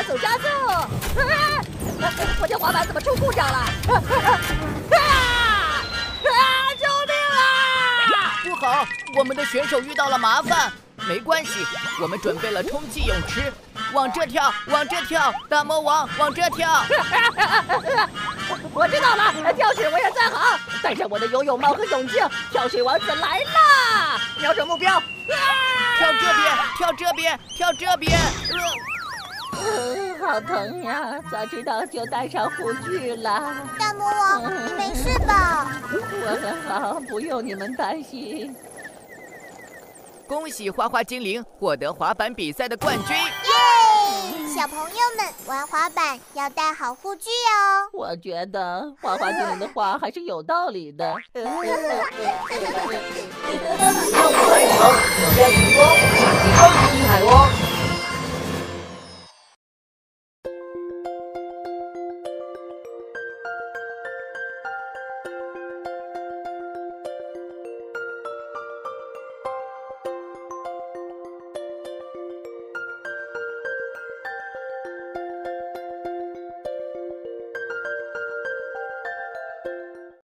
速加速！我这滑板怎么出故障了？救命啊！ 不好，我们的选手遇到了麻烦。没关系，我们准备了充气泳池，往这跳，往这跳，大魔王往这跳。 我知道了，跳水我也在行，带着我的游泳帽和泳镜，跳水王子来啦！瞄准目标， 跳这边，跳这边，跳这边。 好疼呀！早知道就带上护具了。 大魔王，你没事吧？ 我很好，不用你们担心。 恭喜花花精灵获得滑板比赛的冠军！ 耶！小朋友们玩滑板要带好护具哦。 我觉得花花精灵的话还是有道理的。 让我来一场挑战成功，超级海王。